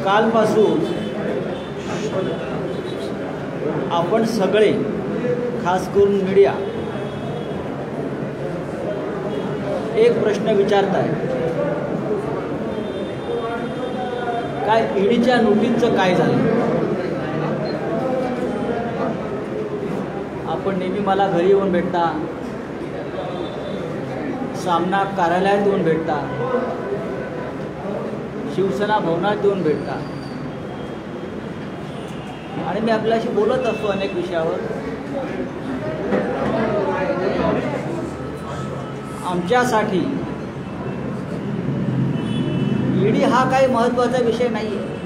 कालपासून आपण सगळे, खास करून मीडिया, एक प्रश्न विचारताय, काय ईडीच्या नोटीसचं काय झालं? आपण नेहमी मला घरी येऊन भेटता, सामना कार्यालयात येऊन भेटता, शिवसेना भवनात येऊन भेटता आणि मी आपल्याशी बोलत असतो अनेक विषयावर. आमच्यासाठी ईडी हा काही महत्त्वाचा विषय नाही आहे.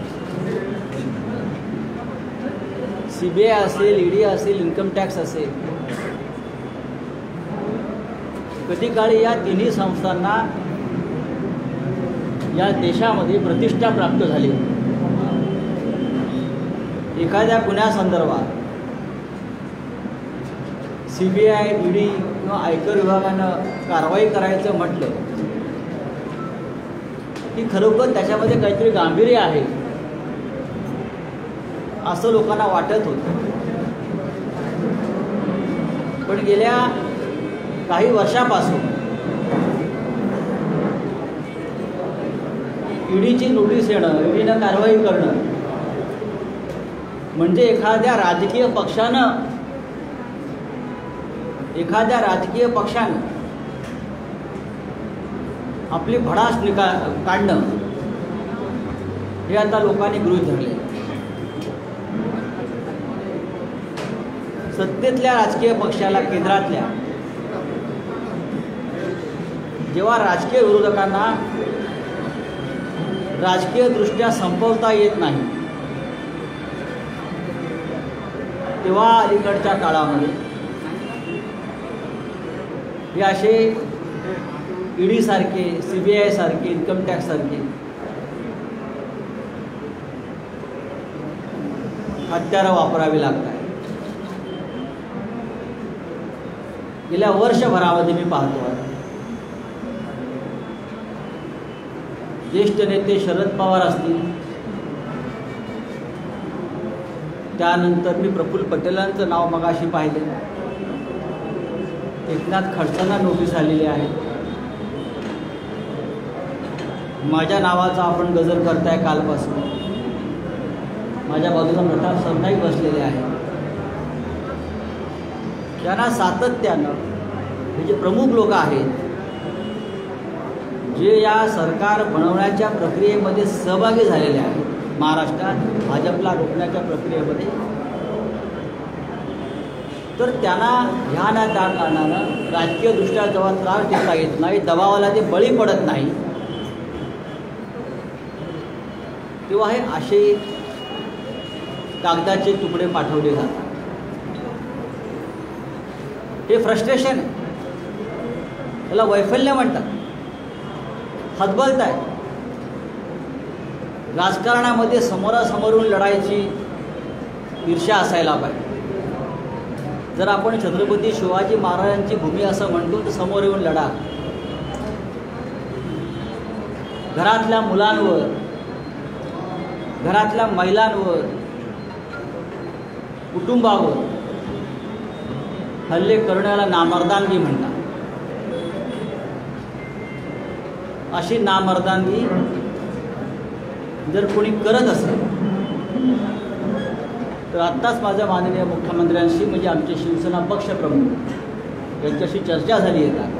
CBI असेल, ईडी असेल, इन्कम टॅक्स असेल, कधी काळी या तिन्ही संस्थांना या देशामध्ये प्रतिष्ठा प्राप्त झाली. एखाद्या गुन्ह्यासंदर्भात CBI, ईडी किंवा आयकर विभागानं कारवाई करायचं म्हटलं की खरोखर त्याच्यामध्ये काहीतरी गांभीर्य आहे असं लोकांना वाटत होतं. पण गेल्या काही वर्षापासून ईडीची नोटीस येणं, ईडीनं कारवाई करणं म्हणजे एखाद्या राजकीय पक्षानं आपली भडास काढणं हे आता लोकांनी गृहीत धरले. सत्तेतल्या राजकीय पक्षाला, केंद्रातल्या, जेव्हा राजकीय विरोधकांना राजकीयदृष्ट्या संपवता येत नाही, तेव्हा अलीकडच्या काळामध्ये हे असे ईडी सारखे, CBI सारखे, इन्कम टॅक्स सारखे हत्यारं वापरावी लागतात. गेल्या वर्षभरामध्ये मी पाहतो ज्येष्ठ नेते शरद पवार असतील, त्यानंतर मी प्रफुल्ल पटेलांचं नाव मगाशी पाहिले, एकनाथ खडसेंना नोटीस आलेली आहे. माझ्या नावाचा आपण गजर करताय कालपासून. माझ्या बाजूला प्रताप सरनाईक बसलेले आहे. त्यांना सातत्यानं हे जे प्रमुख लोक आहेत, जे या सरकार बनवण्याच्या प्रक्रियेमध्ये सहभागी झालेले आहेत, महाराष्ट्रात भाजपला रोखण्याच्या प्रक्रियेमध्ये, तर त्यांना ह्या ना त्या कारणानं राजकीयदृष्ट्या जेव्हा त्रास देता येत नाही, दबावाला ते बळी पडत नाही, तेव्हा हे असे कागदाचे तुकडे पाठवले जातात. हे फ्रस्ट्रेशन आहे, त्याला वैफल्य म्हणतात. हतबलत आहे. राजकारणामध्ये समोरासमोरून लढायची ईर्ष्या असायला पाहिजे. जर आपण छत्रपती शिवाजी महाराजांची भूमी असं म्हणतो तर समोर येऊन लढा. घरातल्या मुलांवर, घरातल्या महिलांवर, कुटुंबावर हल्ले करण्याला नामर्दानगी म्हणतात. अशी नामर्दानगी जर कोणी करत असेल तर आत्ताच माझ्या माननीय मुख्यमंत्र्यांशी, म्हणजे आमचे शिवसेना पक्षप्रमुख यांच्याशी चर्चा झाली आहे का,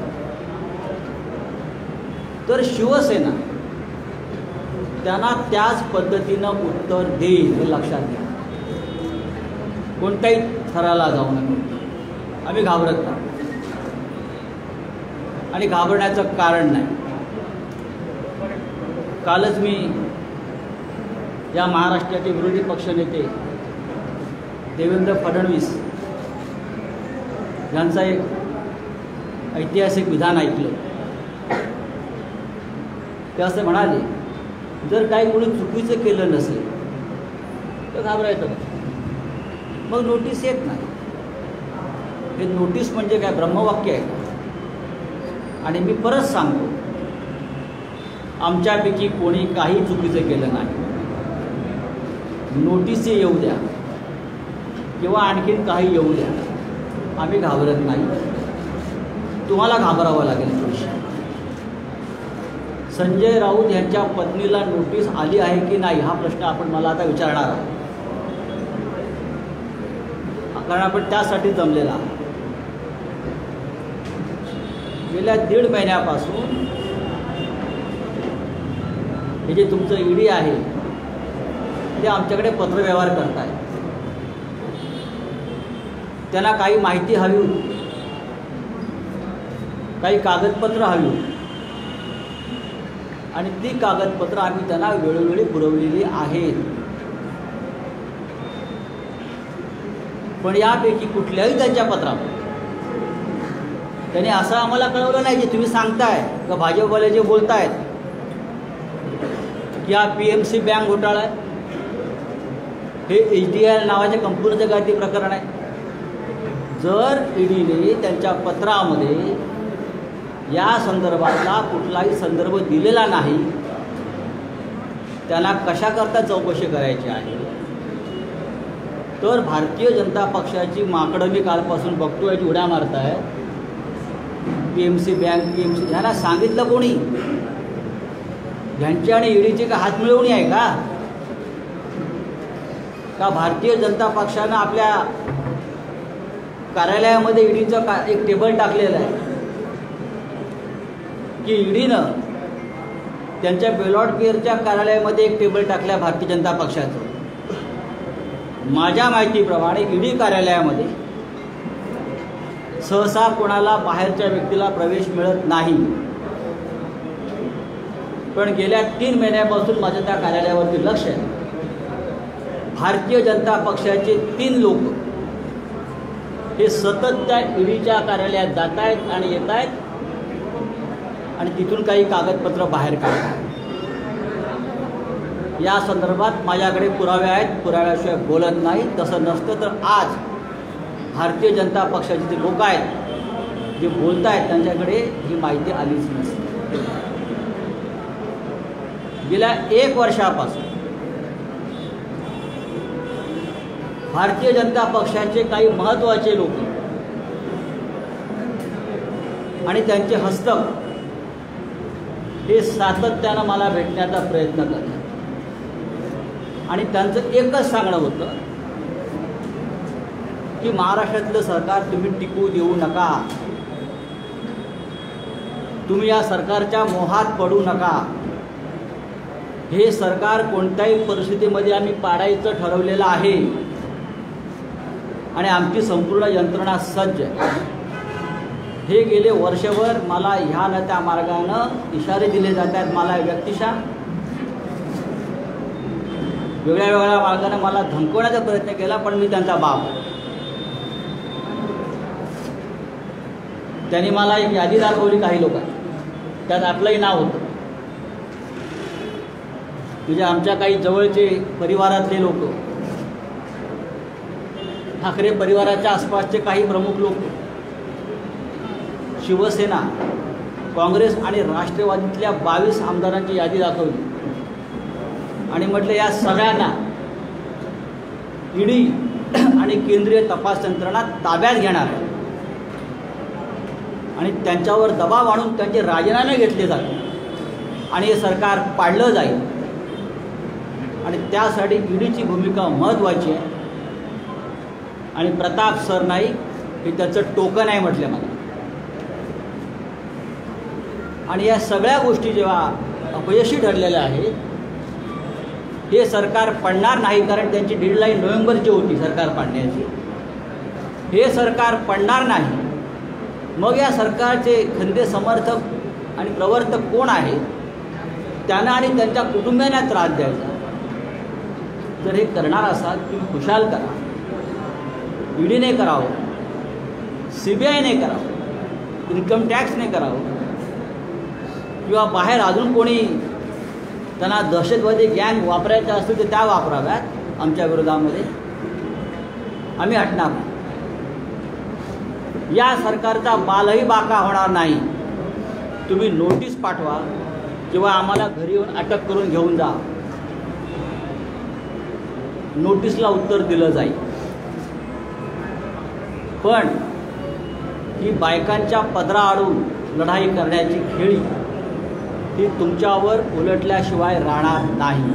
तर शिवसेना त्यांना त्याच पद्धतीनं उत्तर देईल हे लक्षात घ्या. कोणत्याही थराला जाऊ नये. आम्ही घाबरत नाही आणि घाबरण्याचं कारण नाही. कालच मी या महाराष्ट्राचे विरोधी पक्षनेते देवेंद्र फडणवीस यांचा एक ऐतिहासिक विधान ऐकलं. ते असे म्हणाले, जर काही कोणी चुकीचं केलं नसेल तर घाबरायचं नाही, मग नोटीस येत नाही. हे नोटीस म्हणजे काय ब्रह्मवाक्य आहे का? आणि मी परत सांगतो, आमच्यापैकी कोणी काही चुकीचं केलं नाही. नोटीस येऊ द्या किंवा आणखीन काही येऊ द्या, आम्ही घाबरत नाही. तुम्हाला घाबरावं लागेल. संजय राऊत यांच्या पत्नीला नोटीस आली आहे की नाही हा प्रश्न आपण मला आता विचारणार आहोत, कारण आपण त्यासाठी जमलेला आहोत. गेल्या 1.5 महिन्यापासून हे जे तुमचं ईडी आहे ते आमच्याकडे पत्रव्यवहार करताय. त्यांना काही माहिती हवी होती, काही कागदपत्र हवी होती आणि ती कागदपत्र आम्ही त्यांना वेळोवेळी पुरवलेली आहेत. पण यापैकी कुठल्याही त्यांच्या पत्रात त्यांनी असं आम्हाला कळवलं नाही की तुम्ही सांगताय का भाजपवाले जे बोलतायत की हा PMC बँक घोटाळा आहे, हे HDL नावाच्या कंपनीचं काय ते प्रकरण आहे. जर ईडीने त्यांच्या पत्रामध्ये या संदर्भातला कुठलाही संदर्भ दिलेला नाही, त्यांना कशाकरता चौकशी करायची आहे, तर भारतीय जनता पक्षाची माकडं मी कालपासून बघतोय याची उड्या मारताय. PMC बँक PMC ह्यांना सांगितलं कोणी? ह्यांची आणि ईडीची का हात मिळवणी आहे का भारतीय जनता पक्षानं आपल्या कार्यालयामध्ये ईडीचं एक टेबल टाकलेलं आहे की ईडीनं त्यांच्या बेलॉट केअरच्या कार्यालयामध्ये एक टेबल टाकल्या भारतीय जनता पक्षाचं. माझ्या माहितीप्रमाणे ईडी कार्यालयामध्ये सहसा कोणाला बाहेरच्या व्यक्तीला प्रवेश मिळत नाही, पण गेल्या 3 महिन्यापासून माझ्या त्या कार्यालयावरती लक्ष आहे. भारतीय जनता पक्षाचे 3 लोक हे सतत त्या ईडीच्या कार्यालयात जात आहेत आणि येत आहेत आणि तिथून काही कागदपत्र बाहेर काढतात. या संदर्भात माझ्याकडे पुरावे आहेत, पुराव्याशिवाय बोलत नाही. तसं नसतं तर आज भारतीय जनता पक्षाचे जे लोक आहेत जे बोलत आहेत त्यांच्याकडे ही माहिती आलीच नसते. गेल्या 1 वर्षापासून भारतीय जनता पक्षाचे काही महत्त्वाचे लोक आणि त्यांचे हस्तक हे सातत्यानं मला भेटण्याचा प्रयत्न करतात आणि त्यांचं एकच सांगणं होतं की महाराष्ट्रातलं सरकार तुम्ही टिकू देऊ नका, तुम्ही या सरकारच्या मोहात पडू नका. हे सरकार कोणत्याही परिस्थितीमध्ये आम्ही पाडायचं ठरवलेलं आहे आणि आमची संपूर्ण यंत्रणा सज्ज आहे. हे गेले वर्षभर मला ह्या न त्या मार्गानं इशारे दिले जात आहेत. मला व्यक्तिशः वेगळ्या वेगळ्या मार्गाने मला धमकवण्याचा प्रयत्न केला, पण मी त्यांचा बाप. त्यांनी मला एक यादी दाखवली काही लोकांनी, त्यात आपलंही नाव होतं. म्हणजे आमच्या काही जवळचे परिवारातले लोक, ठाकरे परिवाराच्या आसपासचे काही प्रमुख लोक, शिवसेना, काँग्रेस आणि राष्ट्रवादीतल्या 22 आमदारांची यादी दाखवली आणि म्हटलं या सगळ्यांना ईडी आणि केंद्रीय तपास यंत्रणा ताब्यात घेणार आणि त्यांच्यावर दबाव आणून त्यांचे राजीनामे घेतले जातील आणि हे सरकार पाडलं जाईल आणि त्यासाठी ईडीची भूमिका महत्त्वाची आहे आणि प्रताप सरनाईक हे त्याचं टोकन आहे म्हटलं मला. आणि या सगळ्या गोष्टी जेव्हा अपयशी ठरलेल्या आहेत, हे सरकार पडणार नाही, कारण त्यांची डेडलाईन नोव्हेंबरची होती सरकार पाडण्याची. हे सरकार पडणार नाही. मग या सरकारचे खंदे समर्थक आणि प्रवर्तक कोण आहेत, त्यांना आणि त्यांच्या कुटुंबियांना त्रास द्यायचा. जर हे करणार असाल तुम्ही खुशाल करा. ईडीने करावं, CBIने करावं, इन्कम टॅक्सने करावं किंवा बाहेर अजून कोणी त्यांना दहशतवादी गँग वापरायच्या असतील तर त्या वापराव्यात आमच्या विरोधामध्ये. आम्ही हटणार नाही. या सरकारचा बालही बाका होणार नाही. तुम्ही नोटीस पाठवा किंवा आम्हाला घरी येऊन अटक करून घेऊन जा. नोटीसला उत्तर दिलं जाईल. पण ही बायकांच्या पदराआडून लढाई करण्याची खेळी ही तुमच्यावर उलटल्याशिवाय राहणार नाही.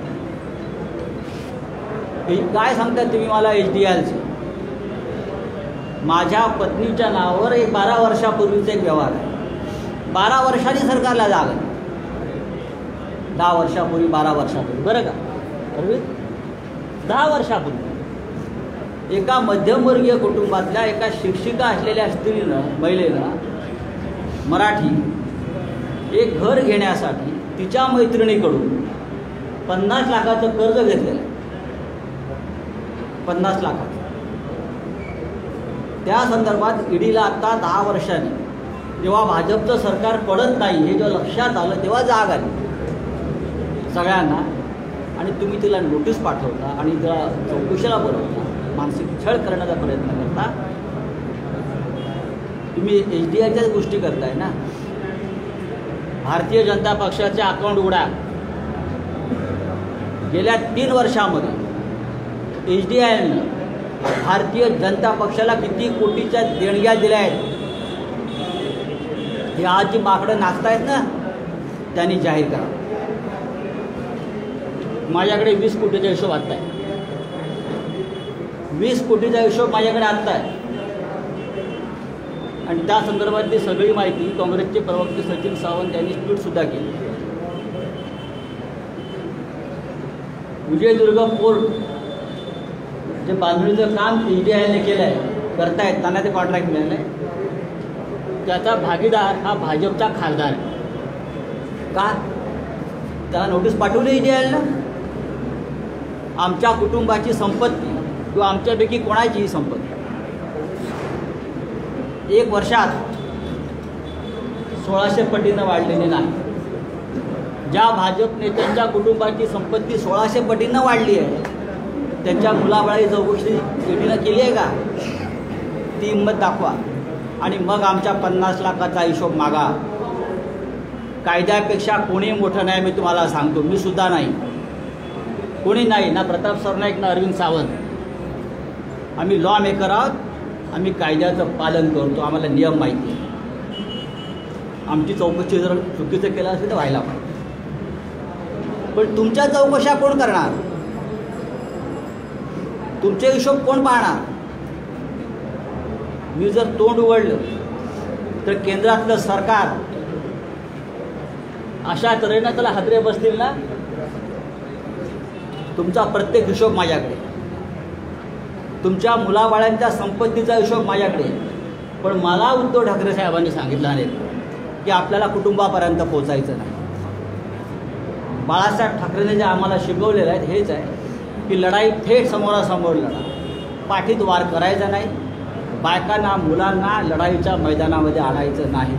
हे काय सांगताय तुम्ही मला HDLचे? माझ्या पत्नीच्या नावावर एक 12 वर्षापूर्वीचा एक व्यवहार आहे. 12 वर्षांनी सरकारला जाग आहे. 10 वर्षापूर्वी 12 वर्षापूर्वी बरं का, बरोबर 10 वर्षापूर्वी एका मध्यमवर्गीय कुटुंबातल्या एका शिक्षिका असलेल्या स्त्रीनं, महिलेनं मराठी एक घर घेण्यासाठी तिच्या मैत्रिणीकडून 50 लाखाचं कर्ज घेतलेलं आहे. 50 लाखाचं. त्या संदर्भात ईडीला आत्ता 10 वर्षांनी जेव्हा भाजपचं सरकार पडत नाही हे जेव्हा लक्षात आलं तेव्हा जाग आली सगळ्यांना. आणि तुम्ही तिला नोटीस पाठवता आणि तिला चौकशीला बोलवता, मानसिक छळ करण्याचा प्रयत्न करता. तुम्ही HDLच्याच गोष्टी करताय ना. भारतीय जनता पक्षाचे अकाउंट उघडा. गेल्या 3 वर्षामध्ये HDLनं भारतीय जनता पक्षाला किती कोटीच्या देणग्या दिल्या आहेत हे आज जी माकडं नाचतायत ना त्यांनी जाहीर करा. माझ्याकडे 20 कोटीचा हिशोब आत्ता आहे. 20 कोटीचा हिशोब माझ्याकडे आत्ता आहे. आणि त्या संदर्भातली सगळी माहिती काँग्रेसचे प्रवक्ते सचिन सावंत यांनी ट्विटसुद्धा केली. विजयदुर्ग पोर्ट जे बांधणीचं काम HDLने केलं आहे, करतायत, त्यांना ते कॉन्ट्रॅक्ट मिळालं आहे. त्याचा भागीदार हा भाजपचा खासदार आहे. का? त्याला नोटीस पाठवली HDLनं. आमच्या कुटुंबाची संपत्ती किंवा आमच्यापैकी कोणाचीही संपत्ती 1 वर्षात 1600 पटीनं वाढलेली नाही. ज्या भाजप नेत्यांच्या कुटुंबाची संपत्ती 1600 पटीनं वाढली आहे त्यांच्या मुलाबाळी चौकशी ईडीनं केली आहे का? ती हिंमत दाखवा आणि मग आमच्या 50 लाखाचा हिशोब मागा. कायद्यापेक्षा कोणी मोठं नाही, मी तुम्हाला सांगतो. मी सुद्धा नाही, कोणी नाही, ना प्रताप सरनाईक ना अरविंद सावंत. आम्ही लॉ मेकर आहोत. आम्ही कायद्याचं पालन करतो. आम्हाला नियम माहिती आहे. आमची चौकशी जर चुकीचं केलं असेल तर व्हायला पाहिजे. पण तुमच्या चौकशा कोण करणार? तुमचे हिशोब कोण पाहणार? मी जर तोंड उघडलं तर केंद्रातलं सरकार अशा तऱ्हेनं त्याला हादरे बसतील ना. तुमचा प्रत्येक हिशोब माझ्याकडे, तुमच्या मुलाबाळ्यांच्या संपत्तीचा हिशोब माझ्याकडे. पण मला उद्धव ठाकरे साहेबांनी सांगितलं नाही की आपल्याला कुटुंबापर्यंत पोचायचं नाही. बाळासाहेब ठाकरेंनी जे आम्हाला शिकवलेलं आहे हेच आहे की लढाई थेट समोरासमोर लढा, पाठीत वार करायचा नाही, बायकांना मुलांना लढाईच्या मैदानामध्ये आणायचं नाही.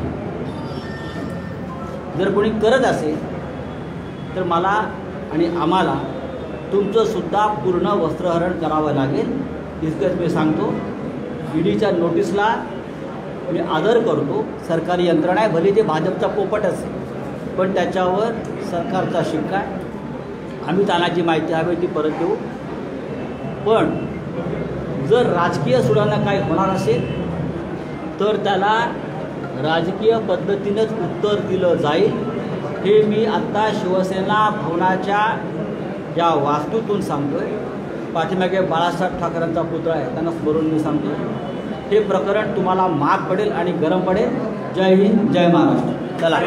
जर कोणी करत असेल तर मला आणि आम्हाला तुमचंसुद्धा पूर्ण वस्त्रहरण करावं लागेल. इतकंच मी सांगतो. ईडीच्या नोटीसला मी आदर करतो. सरकारी यंत्रणा आहे, भले ते भाजपचा पोपट असेल पण त्याच्यावर सरकारचा शिक्का आहे. आम्ही त्यांना जी माहिती हवी ती परत देऊ. पण जर राजकीय सुडांना काही होणार असेल तर त्याला राजकीय पद्धतीनंच उत्तर दिलं जाईल. हे मी आत्ता शिवसेना भवनाच्या ज्या वास्तूतून सांगतोय. पाठीमागे बाळासाहेब ठाकरेंचा पुतळा आहे, त्यांना स्मरून मी सांगतो. हे प्रकरण तुम्हाला महाग पडेल आणि गरम पडेल. जय हिंद, जय महाराष्ट्र. चला.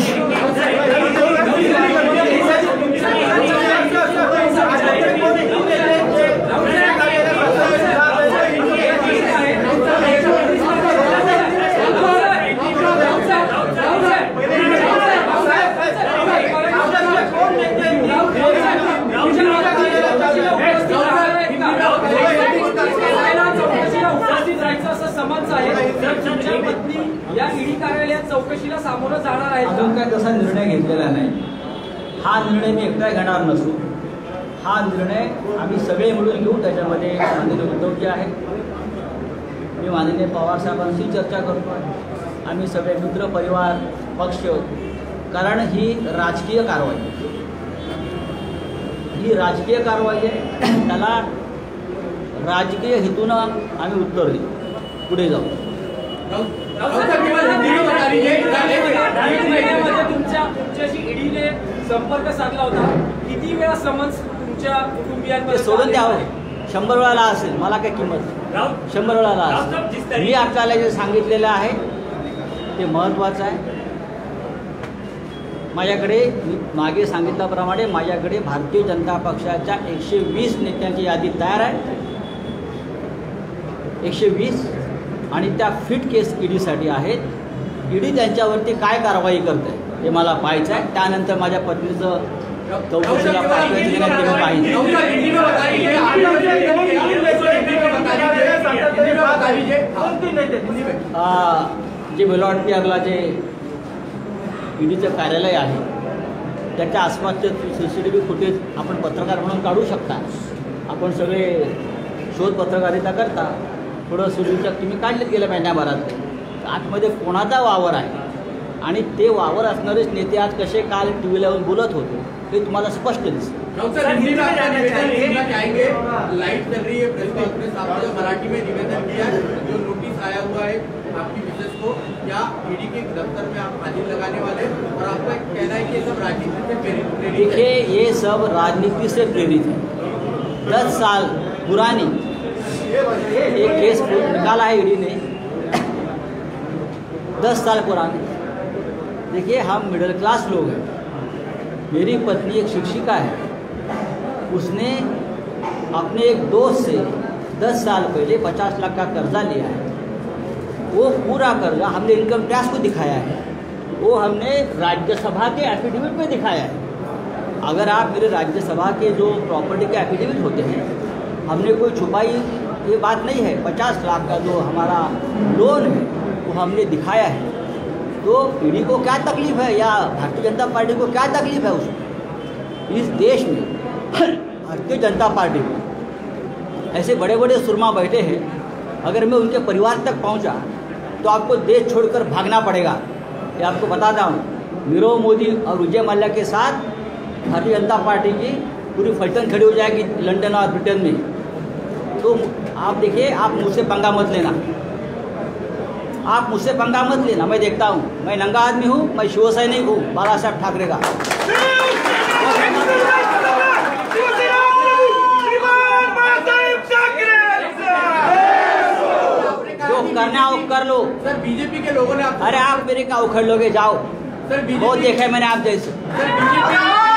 या ईडी कार्यालयात चौकशीला सामोरं जाणार आहे. अजून काय तसा निर्णय घेतलेला नाही. हा निर्णय मी एकटा घेणार नसू. हा निर्णय आम्ही सगळे मिळून घेऊ. त्याच्यामध्ये माननीय उद्धवजी आहेत, मी माननीय पवार साहेबांशी चर्चा करतो. आम्ही सगळे मित्र परिवार पक्ष, कारण ही राजकीय कारवाई, ही राजकीय कारवाई आहे, त्याला राजकीय हेतूनं आम्ही उत्तर देऊ. पुढे जाऊ. तुमच्याशी ईडीने संपर्क साधला होता, किती वेळा समन्स तुमच्या कुटुंबियांमध्ये सोडून द्यावं. 100 वेळाला असेल, मला काय किंमत. 100 वेळाला असेल. मी आपल्याला जे सांगितलेलं आहे ते महत्त्वाचं आहे. माझ्याकडे मी मागे सांगितल्याप्रमाणे माझ्याकडे भारतीय जनता पक्षाच्या 120 नेत्यांची यादी तयार आहे. 120 आणि त्या फिट केस ईडीसाठी आहेत. ईडी त्यांच्यावरती काय कारवाई करते हे मला पाहायचं आहे. त्यानंतर माझ्या पत्नीचं चौकशीला पाहिजे. जे बेलॉट विभागला जे ईडीचं कार्यालय आहे त्याच्या आसपासचे CCTV फुटेज आपण पत्रकार म्हणून काढू शकता. आपण सगळे शोध पत्रकारिता करता. थोडं सुरक्षक तुम्ही काढलेत गेल्या महिन्याभरात. आतमध्ये कोणाचा वावर आहे आणि ते वावर असणारेच नेते आज कसे काल TV लावून बोलत होते हे तुम्हाला स्पष्ट दिसतं. लाइट चल रही है, प्रेस कॉन्फ्रेंस आपने मराठी में निवेदन किया, जो नोटिस आया हुआ है आपकी मिसेस को, या ईडी के दफ्तर में आप हाजिर लगाने वाले, और आपका कहना है कि ये सब राजनीति से प्रेरित है. देखिए, ये सब राजनीति से प्रेरित है. 10 साल पुरानी एक केस निकाला है ईडी ने, 10 साल पुराने. देखिए, हम मिडिल क्लास लोग हैं. मेरी पत्नी एक शिक्षिका है. उसने अपने एक दोस्त से 10 साल पहले 50 लाख का कर्जा लिया है. वो पूरा कर्जा हमने इनकम टैक्स को दिखाया है, वो हमने राज्यसभा के एफिडेविट में दिखाया है. अगर आप मेरे राज्यसभा के जो प्रॉपर्टी के एफिडेविट होते हैं, हमने कोई छुपाई ये बात नहीं है. 50 लाख का जो हमारा लोन है वो हमने दिखाया है. तो ईडी को क्या तकलीफ है या भारतीय जनता पार्टी को क्या तकलीफ है उसमें? इस देश में भारतीय जनता पार्टी में ऐसे बड़े बड़े सुरमा बैठे हैं. अगर मैं उनके परिवार तक पहुंचा तो आपको देश छोड़कर भागना पड़ेगा. ये आपको बताता हूँ. नीरव मोदी और विजय मल्ल्या के साथ भारतीय जनता पार्टी की पूरी फलटन खड़ी हो जाएगी लंदन और ब्रिटेन में. तो आप देखिए, आप मुझसे पंगा मत लेना. आप मुझसे पंगा मत लेना. मैं देखता हूँ, मैं नंगा आदमी हूँ, मैं शिवसैनिक हूँ बाला साहब ठाकरे का. जो करना हो कर लो. सर, बीजेपी के लोगों ने अरे आप मेरे का उखड़ लोगे, जाओ. सर, बहुत देखा है मैंने आप जैसे. सर, बीजेपी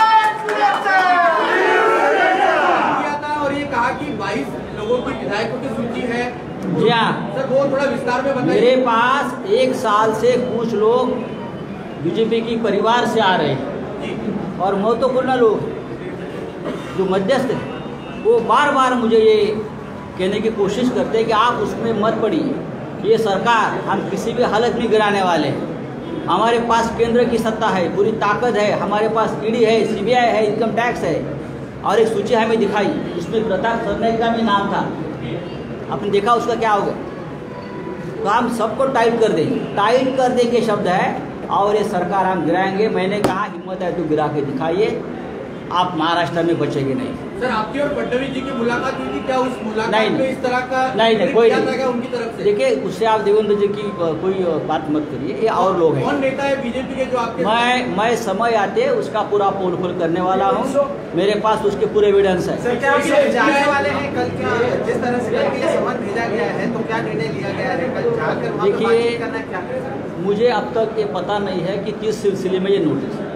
किया था और ये कहा कि 22 लोगों की विधायकों की सूची है. जी हाँ. सर, वो थोड़ा विस्तार में बताइए. मेरे पास 1 साल से कुछ लोग बीजेपी की परिवार से आ रहे हैं और महत्वपूर्ण लोग जो मध्यस्थ हैं, वो बार बार मुझे ये कहने की कोशिश करते हैं कि आप उसमें मत पड़िए. ये सरकार हम किसी भी हालत में गिराने वाले हैं. हमारे पास केंद्र की सत्ता है, पूरी ताकत है. हमारे पास ईडी है, CBI है, इनकम टैक्स है. और एक सूची हमें दिखाई, उसमें प्रताप सरनाईक का भी नाम था. आपने देखा उसका क्या होगा. तो हम सबको टाइट कर देंगे. टाइट कर देंगे शब्द है. और ये सरकार हम गिराएंगे. मैंने कहा हिम्मत है तो गिरा के दिखाइए. आप महाराष्ट्र में बचेंगे नहीं. सर, आपकी और फडणवीस जी की मुलाकात हुई थी, क्या उस मुलाकात नहीं, में इस तरह का नहीं कोई किया था नहीं. क्या उनकी तरफ से? देखिए, उससे आप देवेंद्र जी की कोई बात मत करिए. ये और लोग हैं. कौन नेता है बीजेपी के जो आपके? मैं समय आते उसका पूरा पोल खोल करने वाला हूँ. मेरे पास उसके पूरे एविडेंस है. सर, क्या आप सब जाने वाले हैं कल? क्या जिस तरह से कल के लिए समन भेजा गया है तो क्या निर्णय लिया गया है? कल जाकर वहाँ पे देखिए, बातचीत करना है क्या? मुझे अब तक ये पता नहीं है कि किस सिलसिले में ये नोटिस है.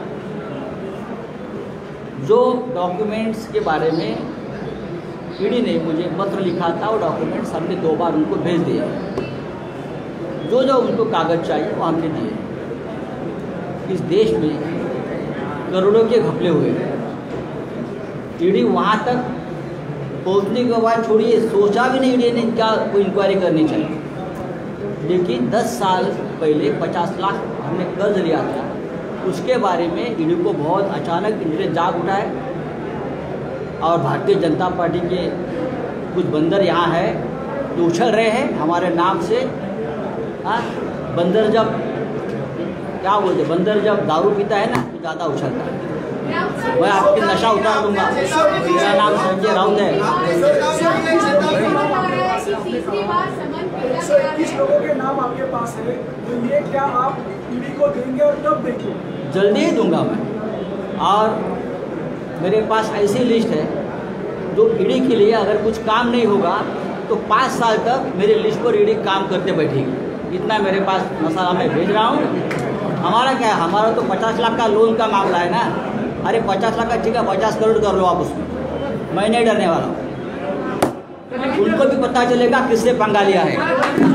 जो डॉक्यूमेंट्स के बारे में ईडी ने मुझे पत्र लिखा था, वो डॉक्यूमेंट्स हमने 2 बार उनको भेज दिए. जो जो उनको कागज़ चाहिए वो हमने दिए. इस देश में करोड़ों के घपले हुए हैं. ईडी वहाँ तक पहुँचने के बाद छोड़िए, सोचा भी नहीं ईडी ने क्या कोई इंक्वायरी करनी चाहिए. लेकिन 10 साल पहले 50 लाख हमने कर्ज लिया था, उसके बारे में ईडी को बहुत अचानक ईडी जाग उठा है. और भारतीय जनता पार्टी के कुछ बंदर यहाँ है जो उछल रहे हैं हमारे नाम से. हाँ, बंदर जब क्या बोलते, बंदर जब दारू पीता है ना तो ज़्यादा उछलता है. मैं आपकी नशा उतार दूंगा। मेरा नाम संजय राउत है। 121 लोगों के नाम आपके पास है, तो ये क्या आप ईडी को देंगे और कब देंगे? जल्दी ही दूंगा मैं। और मेरे पास ऐसी लिस्ट है जो ईडी के लिए अगर कुछ काम नहीं होगा तो 5 साल तक मेरी लिस्ट पर ईडी काम करते बैठेगी। इतना मेरे पास मसाला मैं भेज रहा हूँ। हमारा क्या है, हमारा तो 50 लाख का लोन का मामला है ना। अरे 50 लाख का ठीक है, 50 करोड़ कर लो आप उसमें, मैं नहीं डरने वाला हूँ। उनको भी पता चलेगा किससे पंगा लिया है।